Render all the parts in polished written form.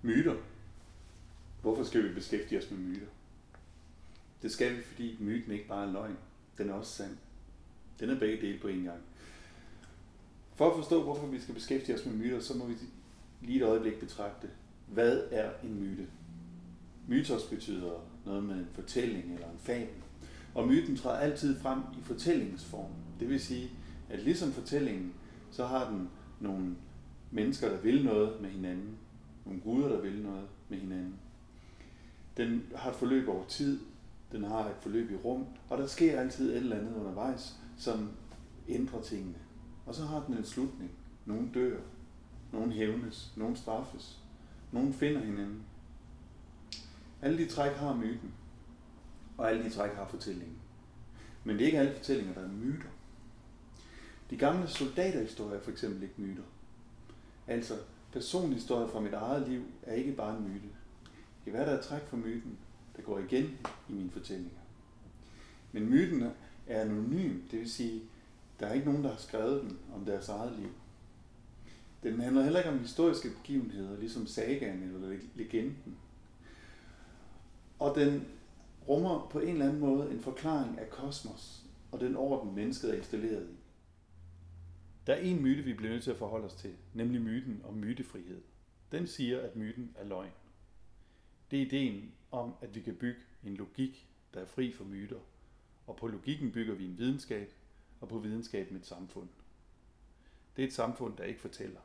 Myter. Hvorfor skal vi beskæftige os med myter? Det skal vi, fordi myten ikke bare er løgn. Den er også sand. Den er begge dele på en gang. For at forstå, hvorfor vi skal beskæftige os med myter, så må vi lige et øjeblik betragte, hvad er en myte? Mytos betyder noget med en fortælling eller en fabel. Og myten træder altid frem i fortællingsform. Det vil sige, at ligesom fortællingen, så har den nogle mennesker, der vil noget med hinanden. Nogle guder, der vil noget med hinanden. Den har et forløb over tid. Den har et forløb i rum. Og der sker altid et eller andet undervejs, som ændrer tingene. Og så har den en slutning. Nogle dør. Nogle hævnes. Nogle straffes. Nogle finder hinanden. Alle de træk har myten. Og alle de træk har fortællingen. Men det er ikke alle fortællinger, der er myter. De gamle soldaterhistorier er for eksempel ikke myter. Altså, personhistorier fra mit eget liv er ikke bare en myte. Det kan være, der er træk fra myten, der går igen i mine fortællinger. Men myten er anonym, det vil sige, der er ikke nogen, der har skrevet den om deres eget liv. Den handler heller ikke om historiske begivenheder, ligesom sagaen eller legenden. Og den rummer på en eller anden måde en forklaring af kosmos og den orden, mennesket er installeret i. Der er en myte, vi bliver nødt til at forholde os til, nemlig myten om mytefrihed. Den siger, at myten er løgn. Det er ideen om, at vi kan bygge en logik, der er fri for myter. Og på logikken bygger vi en videnskab, og på videnskaben et samfund. Det er et samfund, der ikke fortæller.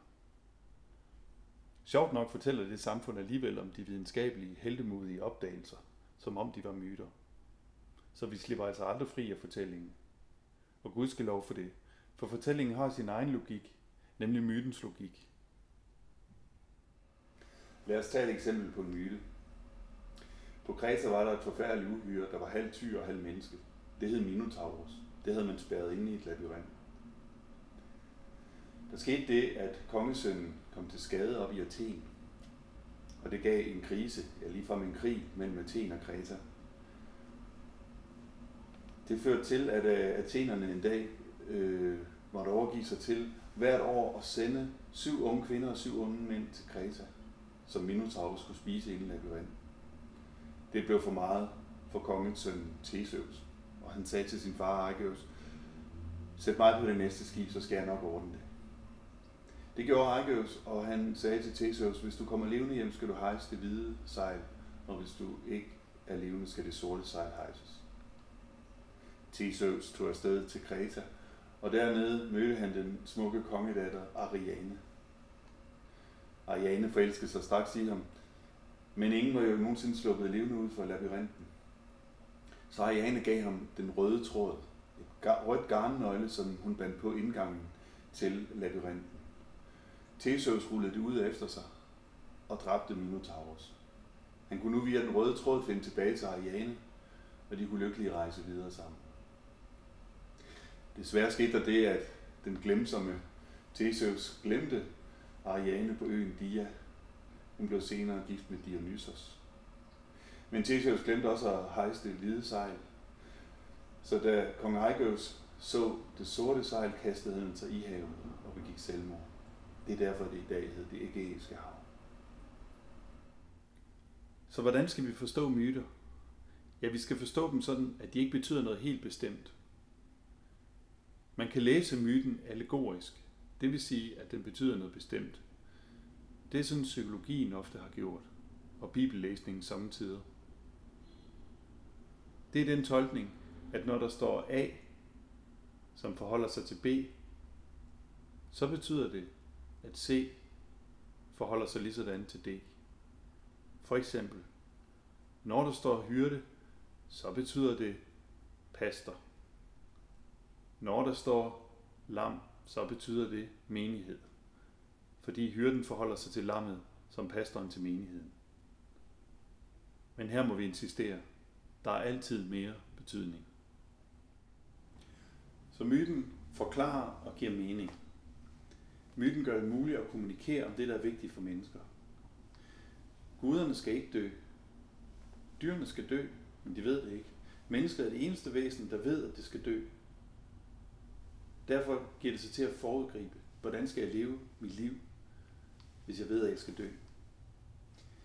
Sjovt nok fortæller det samfund alligevel om de videnskabelige, heltemodige opdagelser, som om de var myter. Så vi slipper altså aldrig fri af fortællingen. Og Gud skal lov for det, for fortællingen har sin egen logik, nemlig mytens logik. Lad os tage et eksempel på en myte. På Kreta var der et forfærdeligt uhyre, der var halv tyr og halv menneske. Det hed Minotaurus. Det havde man spærret inde i et labyrint. Der skete det, at kongesønnen kom til skade op i Athen. Og det gav en krise, ja ligefrem en krig mellem Athen og Kreta. Det førte til, at athenerne en dag måtte overgive sig til hvert år at sende 7 unge kvinder og 7 unge mænd til Kreta, som Minotaurus skulle spise inde i labyrinten. Det blev for meget for kongens søn Theseus, og han sagde til sin far Aigeus, sæt mig på det næste skib, så skal jeg nok ordne det. Det gjorde Aigeus, og han sagde til Theseus, hvis du kommer levende hjem, skal du hejse det hvide sejl, og hvis du ikke er levende, skal det sorte sejl hejses. Theseus tog afsted til Kreta, og dernede mødte han den smukke kongedatter Ariane. Ariane forelskede sig straks i ham, men ingen var jo nogensinde sluppet levende ud for labyrinten. Så Ariane gav ham den røde tråd, et rødt garnnøgle, som hun bandt på indgangen til labyrinten. Theseus rullede det ud efter sig og dræbte Minotaurus. Han kunne nu via den røde tråd finde tilbage til Ariane, og de kunne lykkeligt rejse videre sammen. Desværre skete der det, at den glemsomme Theseus glemte Ariane på øen Dia. Hun blev senere gift med Dionysos. Men Theseus glemte også at hejse det hvide sejl. Så da kong Aigeus så det sorte sejl, kastede han sig i havet og begik selvmord. Det er derfor, det i dag hedder det Ægæiske hav. Så hvordan skal vi forstå myter? Ja, vi skal forstå dem sådan, at de ikke betyder noget helt bestemt. Man kan læse myten allegorisk. Det vil sige, at den betyder noget bestemt. Det er sådan, psykologien ofte har gjort, og bibellæsningen samtidig. Det er den tolkning, at når der står A, som forholder sig til B, så betyder det, at C forholder sig lige sådan til D. For eksempel, når der står hyrde, så betyder det pastor. Når der står lam, så betyder det menighed. Fordi hyrden forholder sig til lammet, som pastoren til menigheden. Men her må vi insistere. Der er altid mere betydning. Så myten forklarer og giver mening. Myten gør det muligt at kommunikere om det, der er vigtigt for mennesker. Guderne skal ikke dø. Dyrene skal dø, men de ved det ikke. Mennesket er det eneste væsen, der ved, at det skal dø. Derfor giver det sig til at foregribe. Hvordan skal jeg leve mit liv, hvis jeg ved, at jeg skal dø?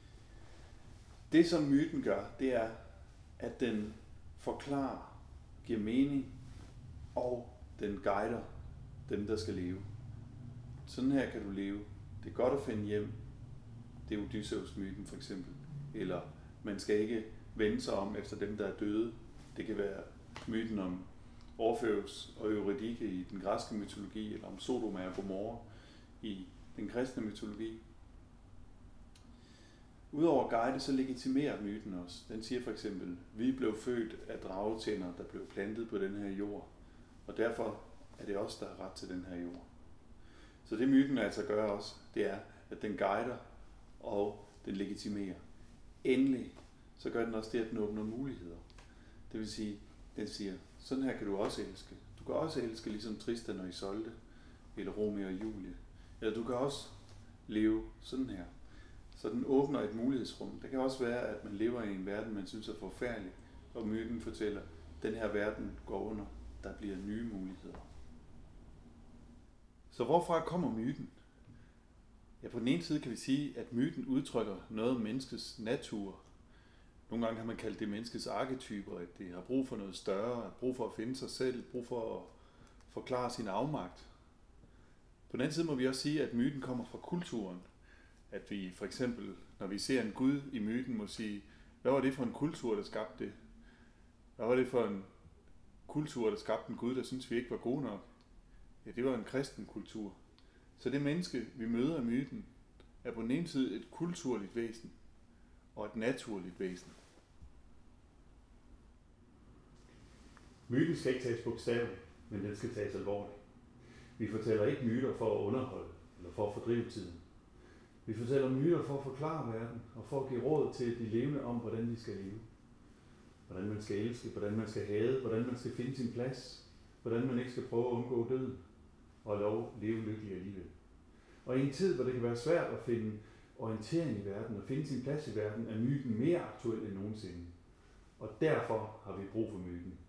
Det som myten gør, det er, at den forklarer, giver mening, og den guider dem, der skal leve. Sådan her kan du leve. Det er godt at finde hjem. Det er Odysseus-myten for eksempel. Eller man skal ikke vende sig om efter dem, der er døde. Det kan være myten om Orfeus og Eurydike i den græske mytologi, eller om Sodoma og Gomorra i den kristne mytologi. Udover guide, så legitimerer myten også. Den siger for eksempel, vi blev født af dragetænder, der blev plantet på den her jord, og derfor er det os, der har ret til den her jord. Så det myten altså gør også, det er, at den guider og den legitimerer. Endelig, så gør den også det, at den åbner muligheder. Det vil sige, den siger, sådan her kan du også elske. Du kan også elske ligesom Tristan og Isolde, eller Romeo og Julie. Eller du kan også leve sådan her. Så den åbner et mulighedsrum. Det kan også være, at man lever i en verden, man synes er forfærdelig, og myten fortæller, at den her verden går under. Der bliver nye muligheder. Så hvorfra kommer myten? Ja, på den ene side kan vi sige, at myten udtrykker noget om menneskets natur. Nogle gange har man kaldt det menneskets arketyper, at det har brug for noget større, brug for at finde sig selv, brug for at forklare sin afmagt. På den anden side må vi også sige, at myten kommer fra kulturen. At vi for eksempel, når vi ser en gud i myten, må sige, hvad var det for en kultur, der skabte det? Hvad var det for en kultur, der skabte en gud, der synes vi ikke var god nok? Ja, det var en kristen kultur. Så det menneske, vi møder i myten, er på den ene side et kulturligt væsen og et naturligt væsen. Myten skal ikke tages bogstaveligt, men den skal tages alvorligt. Vi fortæller ikke myter for at underholde eller for at fordrive tiden. Vi fortæller myter for at forklare verden og for at give råd til de levende om, hvordan de skal leve. Hvordan man skal elske, hvordan man skal hade, hvordan man skal finde sin plads, hvordan man ikke skal prøve at undgå døden og lov leve lykkelig alligevel. Og i en tid, hvor det kan være svært at finde orientering i verden og finde sin plads i verden, er myten mere aktuel end nogensinde. Og derfor har vi brug for myten.